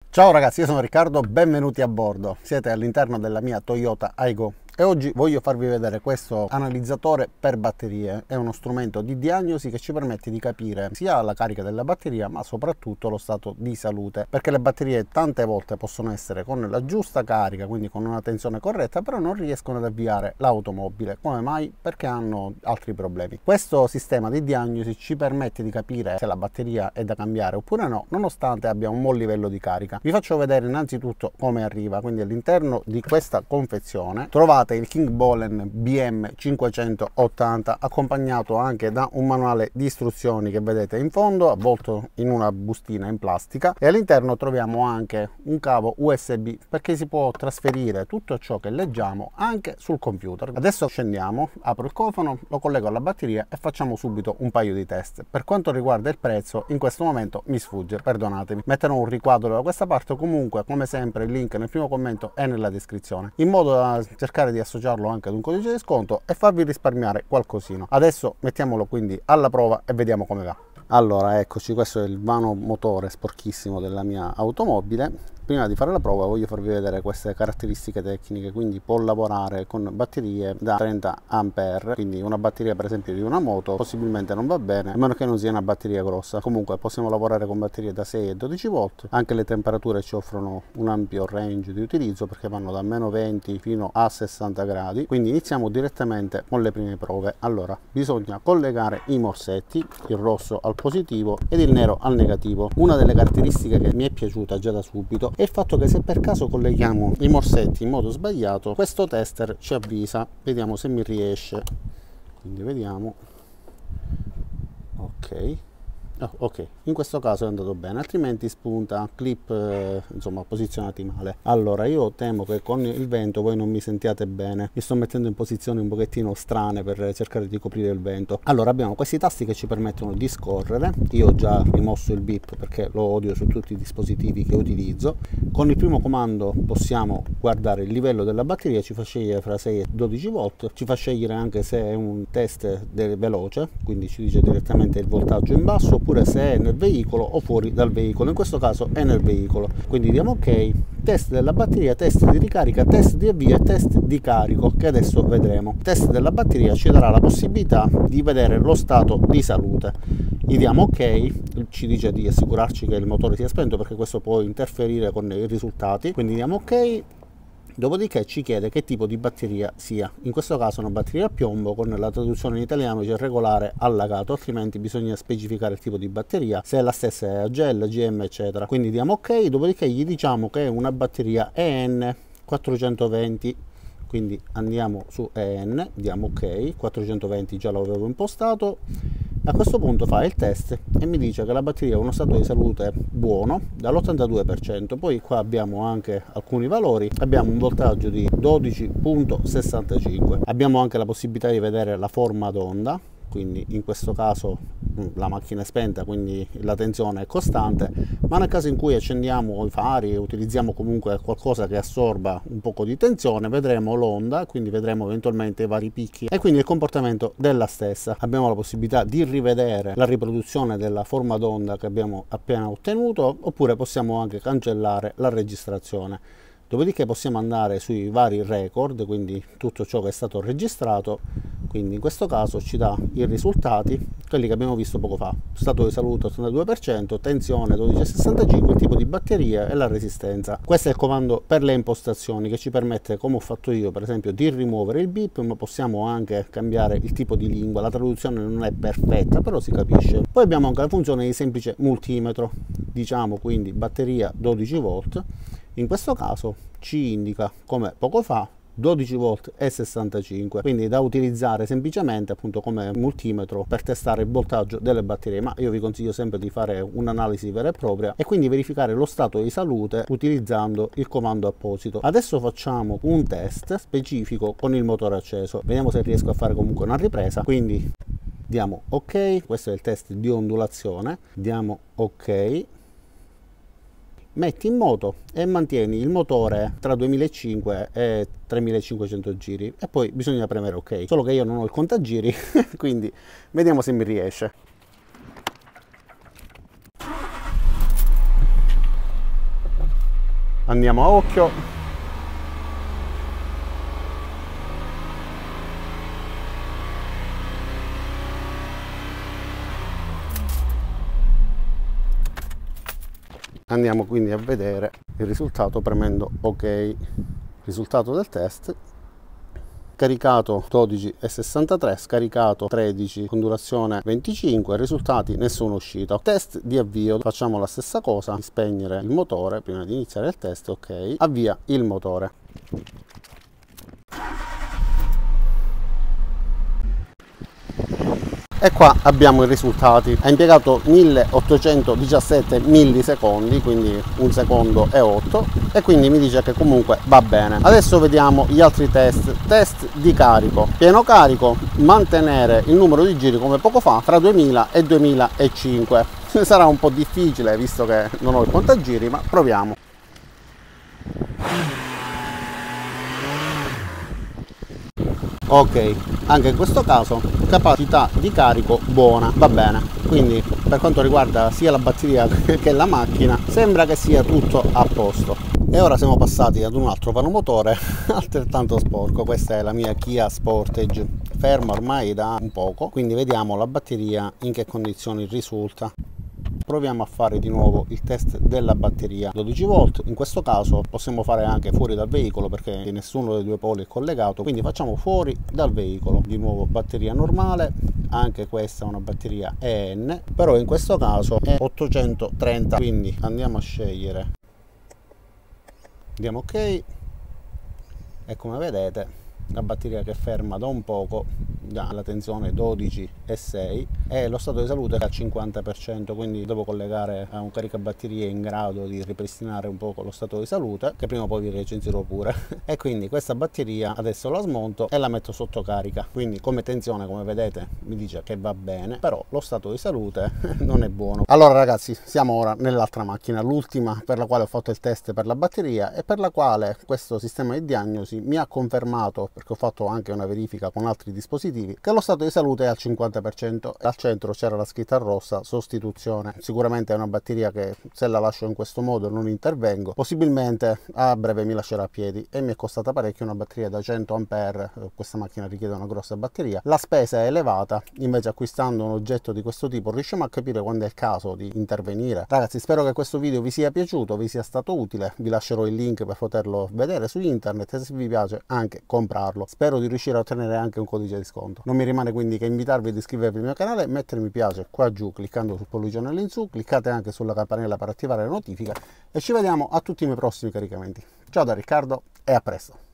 Ciao ragazzi, io sono Riccardo, benvenuti a bordo. Siete all'interno della mia Toyota Aygo e oggi voglio farvi vedere questo analizzatore per batterie. È uno strumento di diagnosi che ci permette di capire sia la carica della batteria ma soprattutto lo stato di salute, perché le batterie tante volte possono essere con la giusta carica, quindi con una tensione corretta, però non riescono ad avviare l'automobile. Come mai? Perché hanno altri problemi. Questo sistema di diagnosi ci permette di capire se la batteria è da cambiare oppure no, nonostante abbia un buon livello di carica. Vi faccio vedere innanzitutto come arriva. Quindi all'interno di questa confezione trovate il King Bolen BM580 accompagnato anche da un manuale di istruzioni che vedete in fondo, avvolto in una bustina in plastica, e all'interno troviamo anche un cavo USB perché si può trasferire tutto ciò che leggiamo anche sul computer. Adesso scendiamo, apro il cofano, lo collego alla batteria e facciamo subito un paio di test. Per quanto riguarda il prezzo, in questo momento mi sfugge, perdonatemi. Metterò un riquadro da questa parte, comunque come sempre il link nel primo commento e nella descrizione, in modo da cercare di associarlo anche ad un codice di sconto e farvi risparmiare qualcosino. Adesso mettiamolo quindi alla prova e vediamo come va. Allora, eccoci, questo è il vano motore sporchissimo della mia automobile. Prima di fare la prova voglio farvi vedere queste caratteristiche tecniche. Quindi può lavorare con batterie da 30 ampere, quindi una batteria per esempio di una moto possibilmente non va bene, a meno che non sia una batteria grossa. Comunque possiamo lavorare con batterie da 6 e 12 volt. Anche le temperature ci offrono un ampio range di utilizzo perché vanno da -20 fino a 60 gradi. Quindi iniziamo direttamente con le prime prove. Allora, bisogna collegare i morsetti, il rosso al positivo ed il nero al negativo. Una delle caratteristiche che mi è piaciuta già da subito è il fatto che se per caso colleghiamo i morsetti in modo sbagliato, questo tester ci avvisa. Vediamo se mi riesce. Quindi vediamo. Ok. Oh, ok, in questo caso è andato bene, altrimenti spunta clip insomma posizionati male. Allora io temo che con il vento voi non mi sentiate bene, mi sto mettendo in posizioni un pochettino strane per cercare di coprire il vento. Allora abbiamo questi tasti che ci permettono di scorrere. Io ho già rimosso il beep perché lo odio su tutti i dispositivi che utilizzo. Con il primo comando possiamo guardare il livello della batteria, ci fa scegliere fra 6 e 12 volt, ci fa scegliere anche se è un test veloce, quindi ci dice direttamente il voltaggio in basso, oppure se è nel veicolo o fuori dal veicolo. In questo caso è nel veicolo, quindi diamo ok. Test della batteria, test di ricarica, test di avvio e test di carico, che adesso vedremo. Test della batteria ci darà la possibilità di vedere lo stato di salute. Gli diamo ok, ci dice di assicurarci che il motore sia spento perché questo può interferire con i risultati, quindi diamo ok. Dopodiché ci chiede che tipo di batteria sia. In questo caso una batteria a piombo, con la traduzione in italiano c'è regolare allagato, altrimenti bisogna specificare il tipo di batteria, se la stessa è a gel, GM eccetera. Quindi diamo ok, dopodiché gli diciamo che è una batteria EN 420, quindi andiamo su EN, diamo ok, 420 già l'avevo impostato. A questo punto fa il test e mi dice che la batteria ha uno stato di salute buono dall'82%. Poi qua abbiamo anche alcuni valori. Abbiamo un voltaggio di 12,65. Abbiamo anche la possibilità di vedere la forma d'onda, quindi in questo caso la macchina è spenta, quindi la tensione è costante, ma nel caso in cui accendiamo i fari e utilizziamo comunque qualcosa che assorba un poco di tensione, vedremo l'onda, quindi vedremo eventualmente i vari picchi e quindi il comportamento della stessa. Abbiamo la possibilità di rivedere la riproduzione della forma d'onda che abbiamo appena ottenuto, oppure possiamo anche cancellare la registrazione. Dopodiché possiamo andare sui vari record, quindi tutto ciò che è stato registrato. Quindi in questo caso ci dà i risultati, quelli che abbiamo visto poco fa: stato di salute 82%, tensione 12,65, il tipo di batteria e la resistenza. Questo è il comando per le impostazioni che ci permette, come ho fatto io per esempio, di rimuovere il beep, ma possiamo anche cambiare il tipo di lingua. La traduzione non è perfetta, però si capisce. Poi abbiamo anche la funzione di semplice multimetro, diciamo quindi batteria 12 volt. In questo caso ci indica, come poco fa, 12 volt e 65, quindi da utilizzare semplicemente appunto come multimetro per testare il voltaggio delle batterie, ma io vi consiglio sempre di fare un'analisi vera e propria e quindi verificare lo stato di salute utilizzando il comando apposito. Adesso facciamo un test specifico con il motore acceso, vediamo se riesco a fare comunque una ripresa. Quindi diamo ok, questo è il test di ondulazione, diamo ok, metti in moto e mantieni il motore tra 2500 e 3500 giri e poi bisogna premere ok, solo che io non ho il contagiri quindi vediamo se mi riesce. Andiamo a occhio. Andiamo quindi a vedere il risultato premendo ok. Risultato del test: caricato 12,63, scaricato 13 con durazione 25, risultati nessuna uscita. Test di avvio: facciamo la stessa cosa, di spegnere il motore prima di iniziare il test. Ok, avvia il motore. E qua abbiamo i risultati. Ha impiegato 1817 millisecondi, quindi 1 secondo e 8, e quindi mi dice che comunque va bene. Adesso vediamo gli altri test. Test di carico: pieno carico, mantenere il numero di giri come poco fa tra 2000 e 2005. Sarà un po' difficile visto che non ho il contagiri, ma proviamo. Ok, anche in questo caso capacità di carico buona, va bene. Quindi per quanto riguarda sia la batteria che la macchina sembra che sia tutto a posto. E ora siamo passati ad un altro vanomotore altrettanto sporco. Questa è la mia Kia Sportage, ferma ormai da un poco, quindi vediamo la batteria in che condizioni risulta. Proviamo a fare di nuovo il test della batteria 12 volt. In questo caso possiamo fare anche fuori dal veicolo perché nessuno dei due poli è collegato, quindi facciamo fuori dal veicolo. Di nuovo batteria normale, anche questa è una batteria EN, però in questo caso è 830, quindi andiamo a scegliere, diamo ok, e come vedete la batteria che è ferma da un poco, la tensione 12,6, e lo stato di salute è al 50%, quindi devo collegare a un caricabatterie in grado di ripristinare un poco lo stato di salute, che prima o poi vi recensirò pure. E quindi questa batteria adesso la smonto e la metto sotto carica, quindi come tensione, come vedete, mi dice che va bene, però lo stato di salute non è buono. Allora ragazzi, siamo ora nell'altra macchina, l'ultima per la quale ho fatto il test per la batteria e per la quale questo sistema di diagnosi mi ha confermato, perché ho fatto anche una verifica con altri dispositivi, che lo stato di salute è al 50%. Al centro c'era la scritta rossa sostituzione. Sicuramente è una batteria che se la lascio in questo modo non intervengo, possibilmente a breve mi lascerà a piedi, e mi è costata parecchio una batteria da 100 ampere. Questa macchina richiede una grossa batteria, la spesa è elevata, invece acquistando un oggetto di questo tipo riusciamo a capire quando è il caso di intervenire. Ragazzi, spero che questo video vi sia piaciuto, vi sia stato utile, vi lascerò il link per poterlo vedere su internet e se vi piace anche comprarlo. Spero di riuscire a ottenere anche un codice di sconto. Non mi rimane quindi che invitarvi ad iscrivervi al mio canale, mettere mi piace qua giù cliccando sul pollicione all'insù, cliccate anche sulla campanella per attivare le notifiche e ci vediamo a tutti i miei prossimi caricamenti. Ciao da Riccardo e a presto!